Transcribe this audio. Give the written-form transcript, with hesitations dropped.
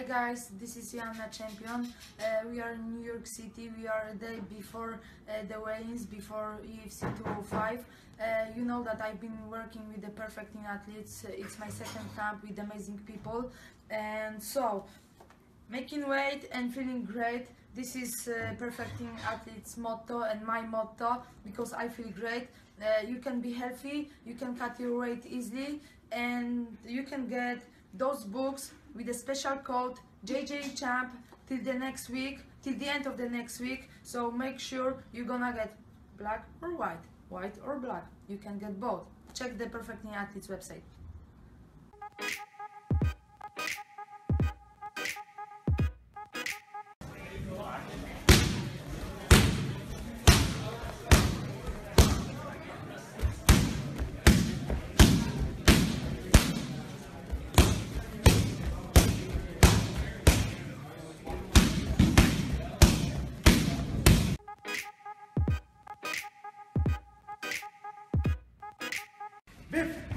guys, this is Joanna Champion. We are in New York City. We are a day before the weigh-ins, before UFC 205. You know that I've been working with the Perfecting Athletes. It's my second camp with amazing people, and so making weight and feeling great. This is Perfecting Athletes motto and my motto, because I feel great. You can be healthy, you can cut your weight easily, and you can get those books with a special code JJChamp till the next week, till the end of the next week. So make sure you're gonna get black or white, white or black. You can get both. Check the Perfecting Athletes website. Biff!